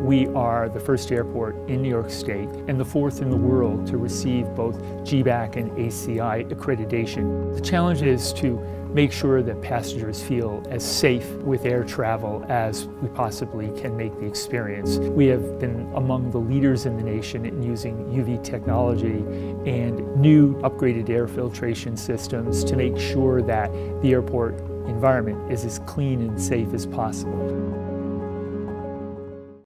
We are the first airport in New York State and the fourth in the world to receive both GBAC and ACI accreditation. The challenge is to make sure that passengers feel as safe with air travel as we possibly can make the experience. We have been among the leaders in the nation in using UV technology and new upgraded air filtration systems to make sure that the airport environment is as clean and safe as possible.